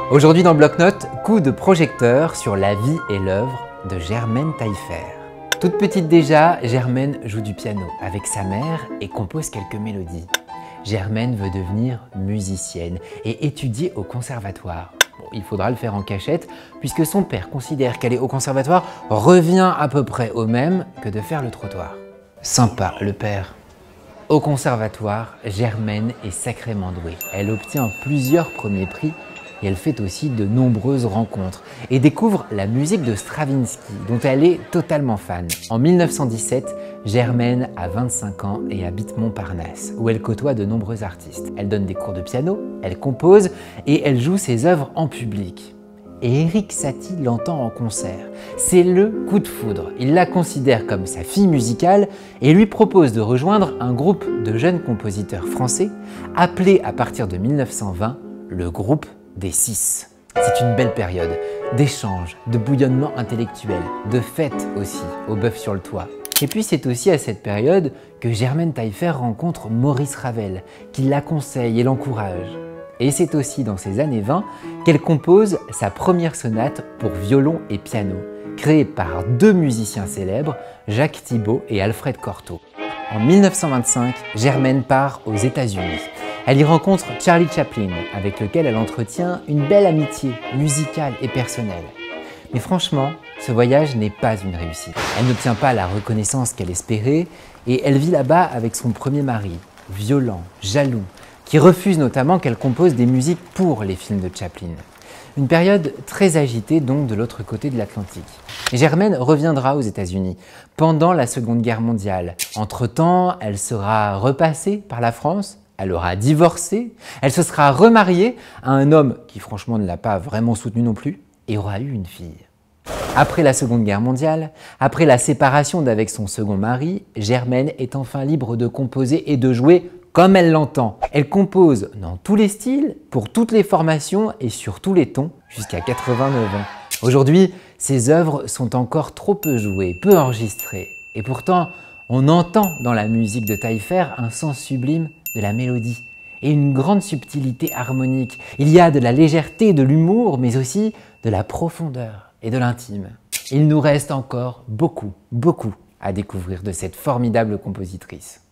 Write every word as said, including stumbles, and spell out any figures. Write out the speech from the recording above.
Aujourd'hui dans Bloc-Notes, coup de projecteur sur la vie et l'œuvre de Germaine Taillefer. Toute petite déjà, Germaine joue du piano avec sa mère et compose quelques mélodies. Germaine veut devenir musicienne et étudier au conservatoire. Bon, il faudra le faire en cachette puisque son père considère qu'aller au conservatoire revient à peu près au même que de faire le trottoir. Sympa le père. Au conservatoire, Germaine est sacrément douée. Elle obtient plusieurs premiers prix et elle fait aussi de nombreuses rencontres et découvre la musique de Stravinsky dont elle est totalement fan. En mille neuf cent dix-sept, Germaine a vingt-cinq ans et habite Montparnasse où elle côtoie de nombreux artistes. Elle donne des cours de piano, elle compose et elle joue ses œuvres en public. Et Erik Satie l'entend en concert. C'est le coup de foudre. Il la considère comme sa fille musicale et lui propose de rejoindre un groupe de jeunes compositeurs français appelé à partir de mille neuf cent vingt le groupe des Six. C'est une belle période d'échanges, de bouillonnement intellectuel, de fêtes aussi au bœuf sur le toit. Et puis c'est aussi à cette période que Germaine Taillefer rencontre Maurice Ravel, qui la conseille et l'encourage. Et c'est aussi dans ces années vingt qu'elle compose sa première sonate pour violon et piano, créée par deux musiciens célèbres, Jacques Thibaud et Alfred Cortot. En mille neuf cent vingt-cinq, Germaine part aux États-Unis. Elle y rencontre Charlie Chaplin, avec lequel elle entretient une belle amitié musicale et personnelle. Mais franchement, ce voyage n'est pas une réussite. Elle n'obtient pas la reconnaissance qu'elle espérait et elle vit là-bas avec son premier mari, violent, jaloux, qui refuse notamment qu'elle compose des musiques pour les films de Chaplin. Une période très agitée donc de l'autre côté de l'Atlantique. Germaine reviendra aux États-Unis pendant la Seconde Guerre mondiale. Entre-temps, elle sera repassée par la France, elle aura divorcé, elle se sera remariée à un homme qui franchement ne l'a pas vraiment soutenue non plus et aura eu une fille. Après la Seconde Guerre mondiale, après la séparation d'avec son second mari, Germaine est enfin libre de composer et de jouer comme elle l'entend. Elle compose dans tous les styles, pour toutes les formations et sur tous les tons, jusqu'à quatre-vingt-neuf ans. Aujourd'hui, ses œuvres sont encore trop peu jouées, peu enregistrées. Et pourtant, on entend dans la musique de Taillefer un sens sublime de la mélodie et une grande subtilité harmonique. Il y a de la légèreté, de l'humour, mais aussi de la profondeur et de l'intime. Il nous reste encore beaucoup, beaucoup à découvrir de cette formidable compositrice.